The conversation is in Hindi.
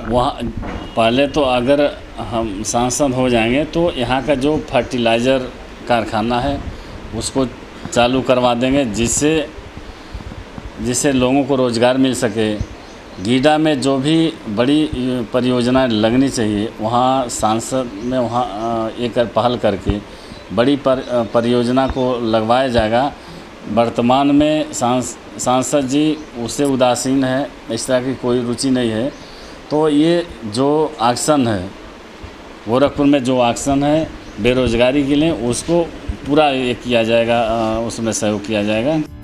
वहाँ पहले तो अगर हम सांसद हो जाएंगे तो यहाँ का जो फर्टिलाइज़र कारखाना है उसको चालू करवा देंगे, जिससे लोगों को रोज़गार मिल सके। गीडा में जो भी बड़ी परियोजनाएं लगनी चाहिए वहाँ सांसद में वहाँ एक पहल करके बड़ी परियोजना को लगवाया जाएगा। वर्तमान में सांसद जी उससे उदासीन है, इस तरह की कोई रुचि नहीं है। तो ये जो एक्शन है गोरखपुर में, जो एक्शन है बेरोज़गारी के लिए, उसको पूरा ये किया जाएगा, उसमें सहयोग किया जाएगा।